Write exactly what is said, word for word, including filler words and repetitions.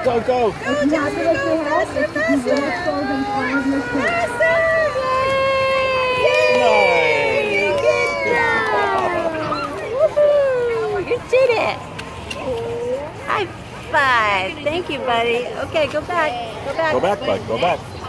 Go, go. Go, Justin, go, faster, faster. Faster, yay! Yay! Good job! Woohoo! You did it! High five! Thank you, buddy. Okay, go back. Go back. Go back, bud. Go back.